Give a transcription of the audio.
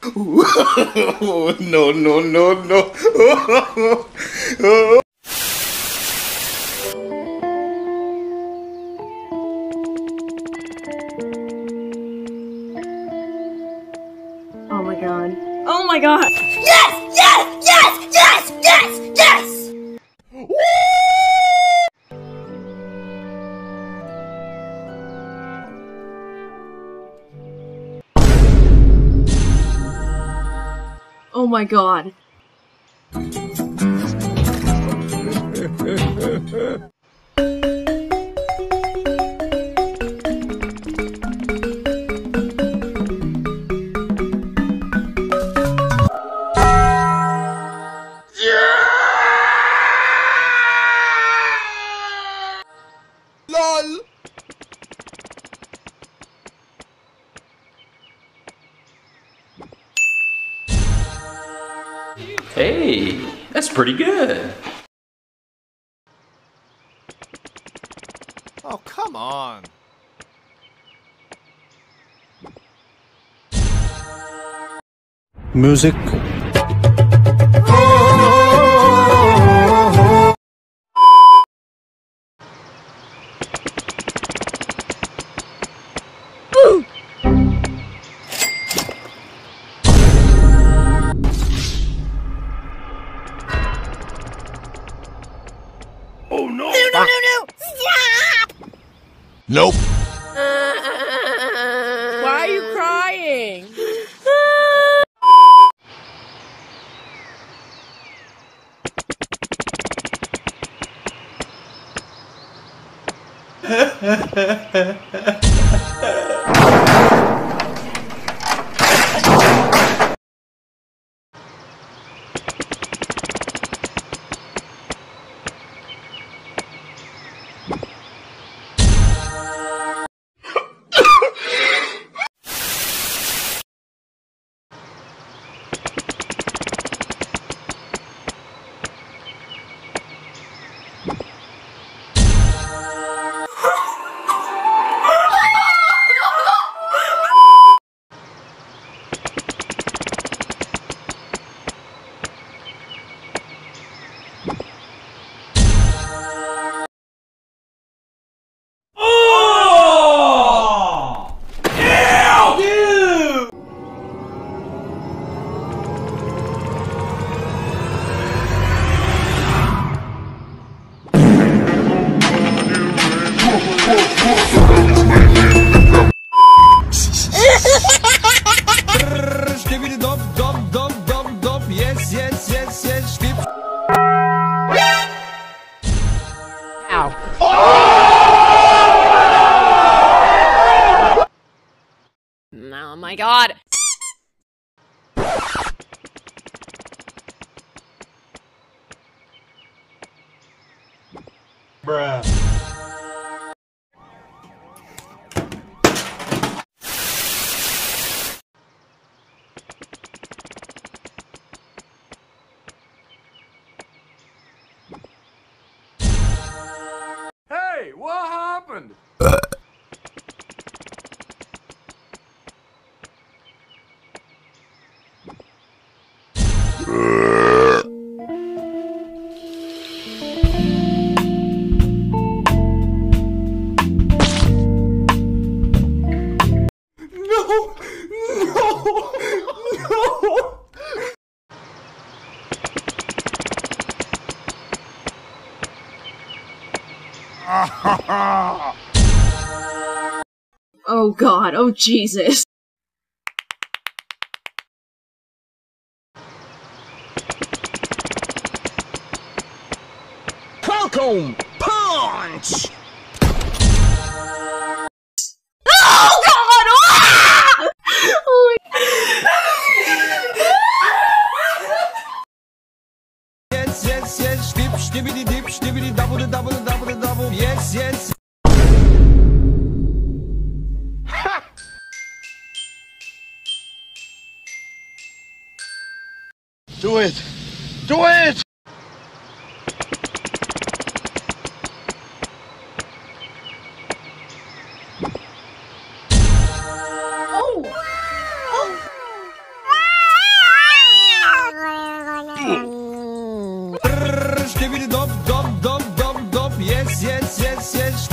No, no, no, no. Oh my god. Oh my god! Yes! Yes! Yes! Yes! Yes! Yes! Oh my god. LOL. Hey, that's pretty good. Oh, come on. Music. Oh no. No, no, no, no! Stop! Nope. Why are you crying? Yes, yes, yes, yes, skip. Oh my god. Bruh. Hey, what happened? No. No. No. Oh god, oh Jesus. Welcome! Punch! Oh god! Ah! Oh Yes, yes, yes, skip, stibbity dip, stibbity double, double, double, double. Yes, yes. Do it. Do it. Oh! Oh! Stibidi dop dop dop dop dop. Yes, yes, yes, yes.